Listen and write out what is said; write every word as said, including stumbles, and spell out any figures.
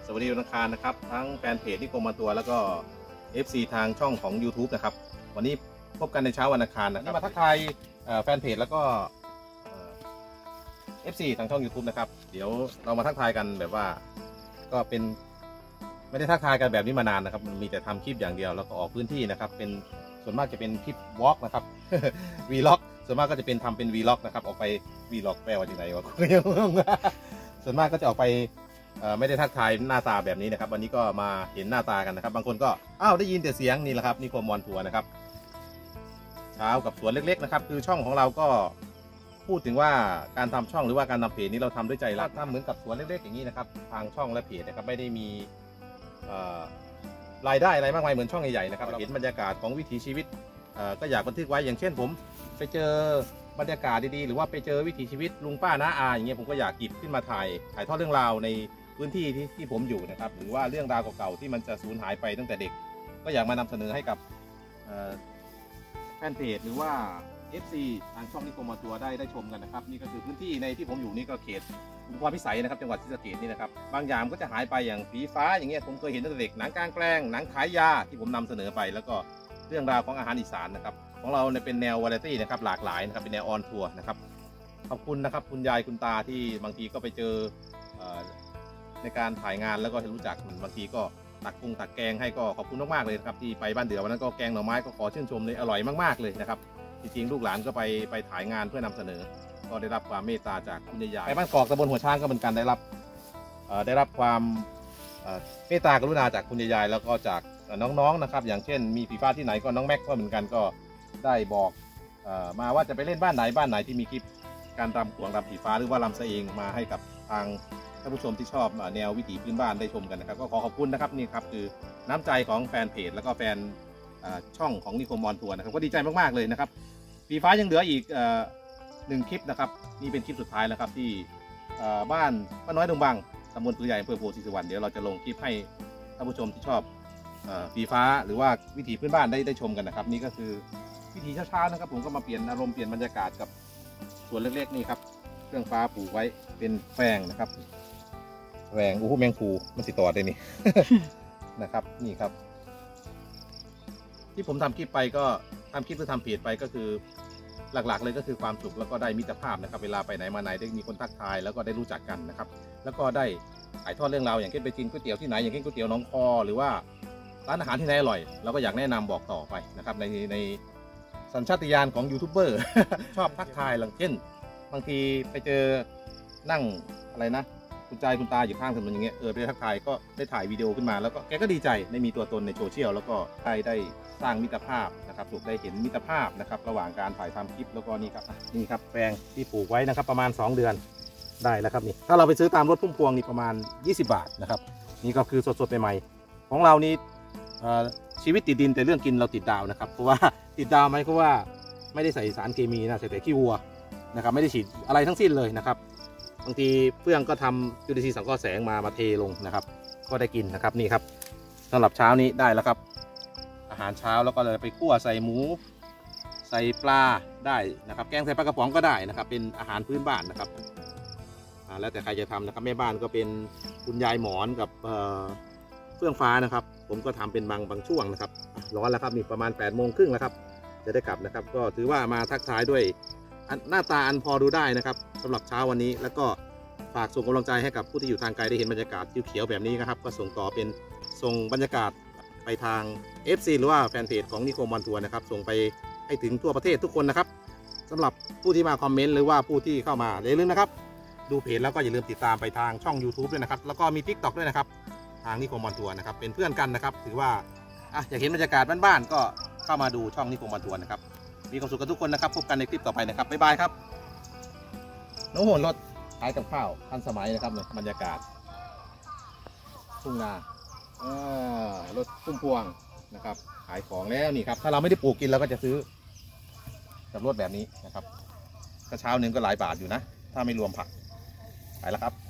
สวัสดีวันอังคารนะครับทั้งแฟนเพจนิคมมาตัวแล้วก็ เอฟ ซี ทางช่องของ YouTube นะครับวันนี้พบกันในเช้าวันอังคารนะครับมาทักทายแฟนเพจแล้วก็ เอฟ ซี ทางช่อง YouTube นะครับเดี๋ยวเรามาทักทายกันแบบว่าก็เป็นไม่ได้ทักทายกันแบบนี้มานานนะครับมันมีแต่ทำคลิปอย่างเดียวแล้วก็ออกพื้นที่นะครับเป็นส่วนมากจะเป็นคลิปวอล์กนะครับ Vlog ส่วนมากก็จะเป็นทำเป็น Vlog นะครับออกไป Vlog แปลว่าที่ไหนวะ ส่วนมากก็จะออกไปไม่ได้ทักทายหน้าตาแบบนี้นะครับวันนี้ก็มาเห็นหน้าตากันนะครับบางคนก็อ้าวได้ยินแต่เสียงนี่แหละครับนิคมมอนทัวร์นะครับเช้ากับสวนเล็กๆนะครับคือช่องของเราก็พูดถึงว่าการทำช่องหรือว่าการทำเพจนี้เราทำด้วยใจรักทำเหมือนกับสวนเล็กๆอย่างนี้นะครับทางช่องและเพจนะครับไม่ได้มีรายได้อะไรมากมายเหมือนช่องใหญ่ๆนะครับเห็นบรรยากาศของวิถีชีวิตก็อยากบันทึกไว้อย่างเช่นผมไปเจอบรรยากาศดีๆหรือว่าไปเจอวิถีชีวิตลุงป้าน้าอาอย่างเงี้ยผมก็อยากหยิบขึ้นมาถ่ายถ่ายทอดเรื่องราวในพื้นที่ที่ที่ผมอยู่นะครับหรือว่าเรื่องราวเก่าๆที่มันจะสูญหายไปตั้งแต่เด็กก็อยากมานำเสนอให้กับแฟนเพจหรือว่า เอฟ ซี ทางช่องนิคมมาตัวได้ได้ชมกันนะครับนี่ก็คือพื้นที่ในที่ผมอยู่นี่ก็เขตอุทุมพรพิสัยนะครับจังหวัดศรีสะเกษนี่นะครับบางอย่างก็จะหายไปอย่างผีฟ้าอย่างเงี้ยผมเคยเห็นตั้งแต่เด็กหนังกลางแปลงหนังขายยาที่ผมนำเสนอไปแล้วก็เรื่องราวของอาหารอีสานนะครับของเราเนี่ยเป็นแนววาไรตี้นะครับหลากหลายนะครับเป็นแนวออนทัวร์นะครับขอบคุณนะครับคุณยายคุณตาที่บางทีก็ไปเจอในการถ่ายงานแล้วก็รู้จักบางทีก็ตักกุ้งตักแกงให้ก็ขอบคุณมากๆเลยครับที่ไปบ้านเดือวันนั้นก็แกงหน่อไม้ก็ขอชื่นชมเลยอร่อยมากๆเลยนะครับจริงๆลูกหลานก็ไปไปถ่ายงานเพื่อนำเสนอก็ได้รับความเมตตาจากคุณยายไปบ้านกอกตำบลหัวช้างก็เหมือนกันได้รับได้รับความเมตตากรุณาจากคุณยายแล้วก็จากน้องๆนะครับอย่างเช่นมีผีฟ้าที่ไหนก็น้องแม็กก็เหมือนกันก็ได้บอกมาว่าจะไปเล่นบ้านไหนบ้านไหนที่มีคลิปการรำขวงรำผีฟ้าหรือว่ารำเสเองมาให้กับทางท่านผู้ชมที่ชอบแนววิถีพื้นบ้านได้ชมกันนะครับก็ขอขอบคุณนะครับนี่ครับคือน้ำใจของแฟนเพจแล้วก็แฟนช่องของนิคมมอนทัวร์นะครับก็ดีใจมากๆเลยนะครับผีฟ้ายังเหลืออีกหนึ่งคลิปนะครับนี่เป็นคลิปสุดท้ายแล้วครับที่บ้านป้าน้อยดงบังตำบลปือใหญ่อำเภอโพธิสุวรรณเดี๋ยวเราจะลงคลิปให้ท่านผู้ชมที่ชอบผีฟ้าหรือว่าวิถีพื้นบ้านได้ได้ชมกันนะครับนี่ก็คือวิถีเช้าๆนะครับผมก็มาเปลี่ยนอารมณ์เปลี่ยนบรรยากาศกับสวนเล็กๆนี่ครับเครื่องฟ้าปลูกไว้เป็นแฝงนะครับแฝงอู้หูแมงภูมันสิต่อได้นี่ นะครับนี่ครับที่ผมทำคลิปไปก็ทำคลิปหรือทำเพจไปก็คือหลักๆเลยก็คือความสุขแล้วก็ได้มิตรภาพนะครับเวลาไปไหนมาไหนได้มีคนทักทายแล้วก็ได้รู้จักกันนะครับแล้วก็ได้ถ่ายทอดเรื่องราวอย่างเช่นไปกินก๋วยเตี๋ยวที่ไหนอย่างเช่นก๋วยเตี๋ยวน้องคอหรือว่าร้านอาหารที่ไหนอร่อยเราก็อยากแนะนำบอกต่อไปนะครับในในสัญชาตญาณของยูทูบเบอร์ ชอบทักทายอย่างเช่นบางทีไปเจอนั่งอะไรนะคุณใจคุณตาอยู่ข้างถนนอย่างเงี้ยเออไปทักทายก็ได้ถ่ายวิดีโอขึ้นมาแล้วก็แกก็ดีใจได้มีตัวตนในโซเชียลแล้วก็ได้ได้สร้างมิตรภาพนะครับถูกได้เห็นมิตรภาพนะครับระหว่างการถ่ายทำคลิปแล้วก็นี่ครับนี่ครับแปลงที่ปลูกไว้นะครับประมาณสองเดือนได้แล้วครับนี่ถ้าเราไปซื้อตามรถพุ่มพวงนี่ประมาณยี่สิบบาทนะครับนี่ก็คือสดๆใหม่ๆของเรานี่ชีวิตติดดินแต่เรื่องกินเราติดดาวนะครับเพราะว่าติดดาวไหมเพราะว่าไม่ได้ใส่สารเคมีนะใส่แต่ขี้วัวนะครับไม่ได้ฉีดอะไรทั้งสิ้นเลยนะครับบางทีเพื่อนก็ทำจุลินทรีย์สังเคราะห์แสงมามาเทลงนะครับก็ได้กินนะครับนี่ครับสำหรับเช้านี้ได้แล้วครับอาหารเช้าแล้วก็เลยไปคั่วใส่หมูใส่ปลาได้นะครับแกงใส่ปลากระป๋องก็ได้นะครับเป็นอาหารพื้นบ้านนะครับแล้วแต่ใครจะทำนะครับแม่บ้านก็เป็นคุณยายหมอนกับเฟื่องฟ้านะครับผมก็ทำเป็นบางบางช่วงนะครับร้อนแล้วครับนี่ประมาณแปดโมงครึ่งแล้วครับจะได้กลับนะครับก็ถือว่ามาทักทายด้วยหน้าตาอันพอดูได้นะครับสำหรับเช้าวันนี้แล้วก็ฝากส่งกำลังใจให้กับผู้ที่อยู่ทางไกลได้เห็นบรรยากาศเขียวๆแบบนี้นะครับก็ส่งต่อเป็นส่งบรรยากาศไปทาง เอฟ ซี หรือว่าแฟนเพจของนิคมมอนทัวร์นะครับส่งไปให้ถึงทั่วประเทศทุกคนนะครับสำหรับผู้ที่มาคอมเมนต์หรือว่าผู้ที่เข้ามาอย่าลืมนะครับดูเพจแล้วก็อย่าลืมติดตามไปทางช่อง YouTube ด้วยนะครับแล้วก็มี ติ๊กต็อก ด้วยนะครับทางนิคมมอนทัวร์นะครับเป็นเพื่อนกันนะครับถือว่าอ่ะอยากเห็นบรรยากาศบ้านๆก็เข้ามาดูช่องนิคมมอนทัวร์นะครับมีความสุขกันทุกคนนะครับพบกันในคลิปต่อไปนะครับบ๊ายบายครับน้องโหนรถขายกับข้าวทันสมัยนะครับบรรยากาศทุ่งนารถพุ่มพวงนะครับขายของแล้วนี่ครับถ้าเราไม่ได้ปลูกกินเราก็จะซื้อกับรถแบบนี้นะครับกระเช้าหนึ่งก็หลายบาทอยู่นะถ้าไม่รวมผักไปแล้วครับ